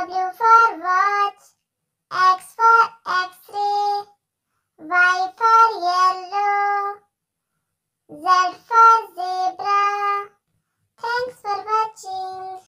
W for watch, X for X-ray, Y for yellow, Z for zebra. Thanks for watching.